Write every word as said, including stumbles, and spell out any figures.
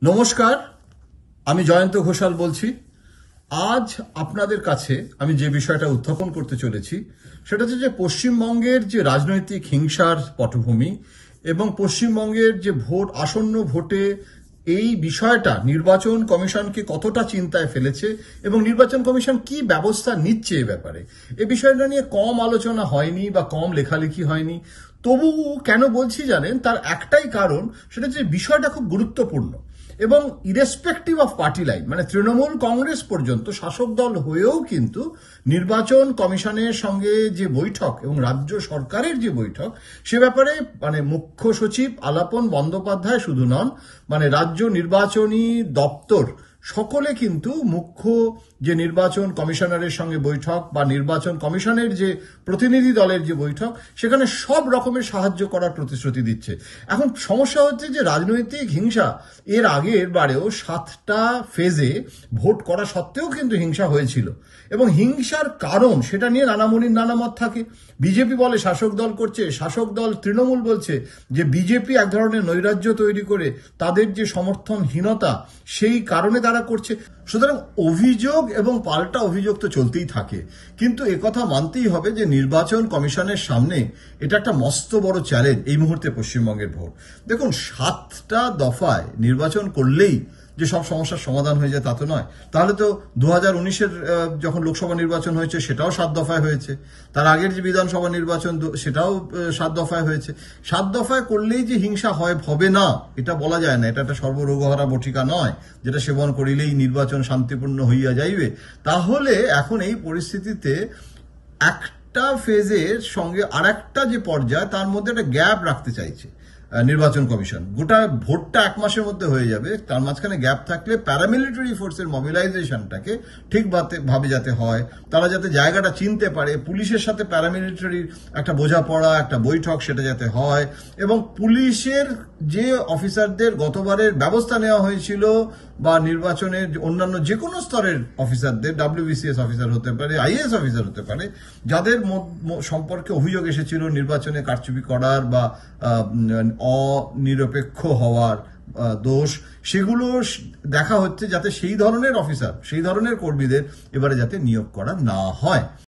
নমস্কার, আমি জয়ন্ত ঘোষাল বলছি। আজ আপনাদের কাছে আমি যে বিষয়টা উত্থাপন করতে চলেছি সেটা হচ্ছে যে পশ্চিমবঙ্গের যে রাজনৈতিক হিংসার পটভূমি এবং পশ্চিমবঙ্গের যে ভোট আসন্ন ভোটে এই বিষয়টা নির্বাচন কমিশনকে কতটা চিন্তায় ফেলেছে এবং নির্বাচন কমিশন কি ব্যবস্থা নিচ্ছে এ ব্যাপারে। এই বিষয়টা নিয়ে কম আলোচনা হয়নি বা কম লেখালেখি হয়নি। তবু কেন বলছি জানেন, তার একটাই কারণ, সেটা হচ্ছে বিষয়টা খুব গুরুত্বপূর্ণ এবং ইরেসপেক্টিভ অফ পার্টি লাইন, মানে তৃণমূল কংগ্রেস পর্যন্ত শাসক দল হয়েও কিন্তু নির্বাচন কমিশনের সঙ্গে যে বৈঠক এবং রাজ্য সরকারের যে বৈঠক সে ব্যাপারে মানে মুখ্য সচিব আলাপন বন্দ্যোপাধ্যায় শুধু নন, মানে রাজ্য নির্বাচনী দপ্তর সকলে কিন্তু মুখ্য যে নির্বাচন কমিশনারের সঙ্গে বৈঠক বা নির্বাচন কমিশনের যে প্রতিনিধি দলের যে বৈঠক সেখানে সব রকমের সাহায্য করার প্রতিশ্রুতি দিচ্ছে। এখন সমস্যা হচ্ছে যে রাজনৈতিক হিংসা এর আগের বারেও সাতটা ফেজে ভোট করা সত্ত্বেও কিন্তু হিংসা হয়েছিল এবং হিংসার কারণ সেটা নিয়ে নানামুনির নানা মত থাকে। বিজেপি বলে শাসক দল করছে, শাসক দল তৃণমূল বলছে যে বিজেপি এক ধরনের নৈরাজ্য তৈরি করে তাদের যে সমর্থনহীনতা সেই কারণে তারা করছে। সুতরাং অভিযোগ এবং পাল্টা অভিযোগ তো চলতেই থাকে, কিন্তু একথা মানতেই হবে যে নির্বাচন কমিশনের সামনে এটা একটা মস্ত বড় চ্যালেঞ্জ এই মুহূর্তে পশ্চিমবঙ্গের ভোট। দেখুন, সাতটা দফায় নির্বাচন করলেই যে সব সমস্যার সমাধান হয়ে যায় তা তো নয়। তাহলে তো দু হাজার উনিশের যখন লোকসভা নির্বাচন হয়েছে সেটাও সাত দফায় হয়েছে, তার আগের যে বিধানসভা নির্বাচন সেটাও সাত দফায় হয়েছে। সাত দফায় করলেই যে হিংসা হয় হবে না এটা বলা যায় না, এটা একটা সর্বরোগহরা বটিকা নয় যেটা সেবন করিলেই নির্বাচন শান্তিপূর্ণ হইয়া যাইবে। তাহলে এখন এই পরিস্থিতিতে একটা ফেজের সঙ্গে আর একটা যে পর্যায় তার মধ্যে একটা গ্যাপ রাখতে চাইছে নির্বাচন কমিশন। গোটা ভোটটা এক মাসের মধ্যে হয়ে যাবে, তার মাঝখানে গ্যাপ থাকলে প্যারামিলিটারি ফোর্সের মোবিলাইজেশনটাকে ঠিক ভাবে যাতে হয়, তারা যাতে জায়গাটা চিনতে পারে, পুলিশের সাথে প্যারামিলিটারির একটা বোঝাপড়া একটা বৈঠক সেটা যাতে হয় এবং পুলিশের যে অফিসারদের গতবারের ব্যবস্থা নেওয়া হয়েছিল বা নির্বাচনের অন্যান্য যে কোনো স্তরের অফিসারদের, ডাব্লিউবিসিএস অফিসার হতে পারে, আইএএস অফিসার হতে পারে, যাদের সম্পর্কে অভিযোগ এসেছিল নির্বাচনে কারচুপি করার বা অনিরপেক্ষ হওয়ার দোষ, সেগুলো দেখা হচ্ছে যাতে সেই ধরনের অফিসার সেই ধরনের কর্মীদের এবারে যাতে নিয়োগ করা না হয়।